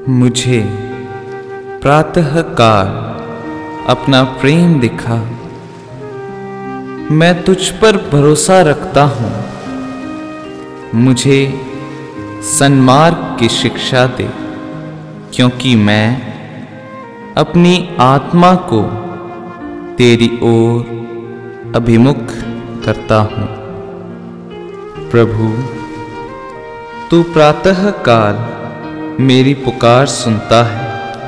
मुझे प्रातःकाल अपना प्रेम दिखा। मैं तुझ पर भरोसा रखता हूँ। मुझे सन्मार्ग की शिक्षा दे, क्योंकि मैं अपनी आत्मा को तेरी ओर अभिमुख करता हूँ। प्रभु, तू प्रातःकाल मेरी पुकार सुनता है।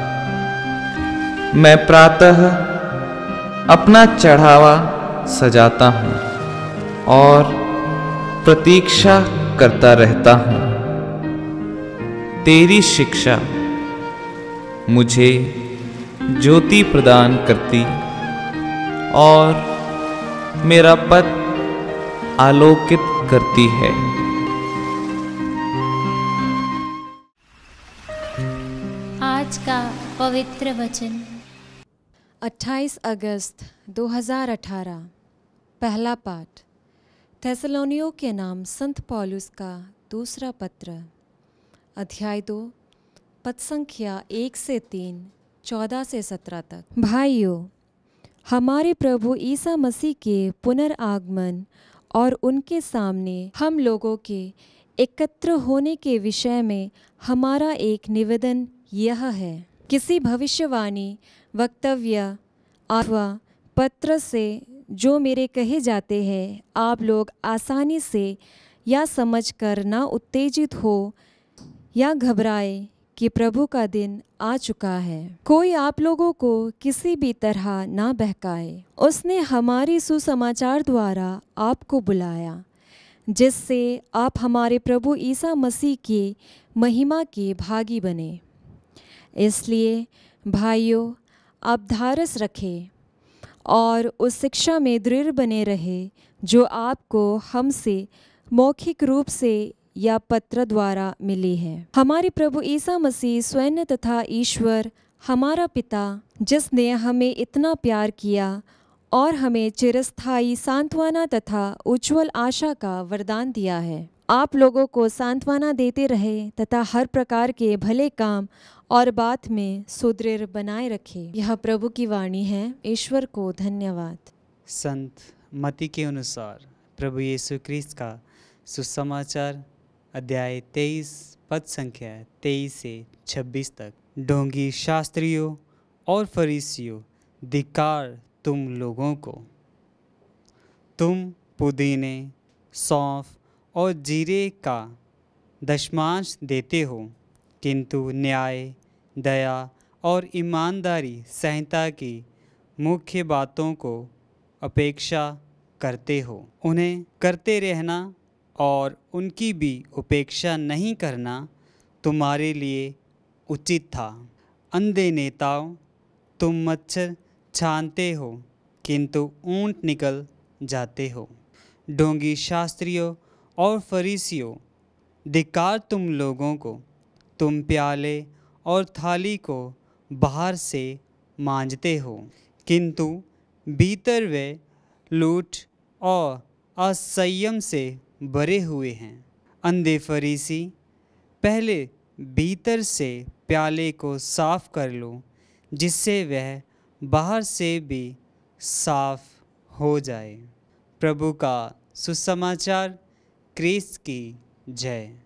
मैं प्रातः अपना चढ़ावा सजाता हूँ और प्रतीक्षा करता रहता हूँ। तेरी शिक्षा मुझे ज्योति प्रदान करती और मेरा पथ आलोकित करती है। आज का पवित्र वचन 28 अगस्त 2018। पहला पाठ थेसलोनियों के नाम संत पौलुस का दूसरा पत्र, अध्याय 2, पद संख्या 1 से 3, 14 से 17 तक। भाइयों, हमारे प्रभु ईसा मसीह के पुनर्आगमन और उनके सामने हम लोगों के एकत्र होने के विषय में हमारा एक निवेदन यह है। किसी भविष्यवाणी, वक्तव्य अथवा पत्र से जो मेरे कहे जाते हैं, आप लोग आसानी से या समझकर ना उत्तेजित हो या घबराए कि प्रभु का दिन आ चुका है। कोई आप लोगों को किसी भी तरह ना बहकाए। उसने हमारी सुसमाचार द्वारा आपको बुलाया, जिससे आप हमारे प्रभु ईसा मसीह की महिमा के भागी बने। इसलिए भाइयों, आप धारस रखें और उस शिक्षा में दृढ़ बने रहे जो आपको हमसे मौखिक रूप से या पत्र द्वारा मिली है। हमारे प्रभु ईसा मसीह स्वयं तथा ईश्वर हमारा पिता, जिसने हमें इतना प्यार किया और हमें चिरस्थायी सांत्वना तथा उज्ज्वल आशा का वरदान दिया है, आप लोगों को सांत्वना देते रहे तथा हर प्रकार के भले काम और बात में सुदृढ़ बनाए रखे। यह प्रभु की वाणी है। ईश्वर को धन्यवाद। संत मत्ती के अनुसार प्रभु यीशु ख्रीस्त का सुसमाचार, अध्याय 23, पद संख्या 23 से 26 तक। ढोंगी शास्त्रियों और फरीसियों, धिक्कार तुम लोगों को! तुम पुदीने, सौंफ और जीरे का दशमांश देते हो, किंतु न्याय, दया और ईमानदारी संहिता की मुख्य बातों को अपेक्षा करते हो। उन्हें करते रहना और उनकी भी उपेक्षा नहीं करना तुम्हारे लिए उचित था। अंधे नेताओं, तुम मच्छर छानते हो, किंतु ऊंट निकल जाते हो। ढोंगी शास्त्रियों और फरीसियों, धिक्कार तुम लोगों को! तुम प्याले और थाली को बाहर से मांजते हो, किंतु भीतर वे लूट और असंयम से भरे हुए हैं। अंधे फरीसी, पहले भीतर से प्याले को साफ कर लो, जिससे वह बाहर से भी साफ हो जाए। प्रभु का सुसमाचार। ख्रीस्त की जय।